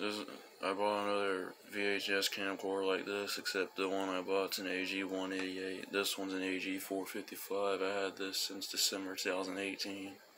This, I bought another VHS camcorder like this, except the one I bought's an AG188. This one's an AG455. I had this since December 2018.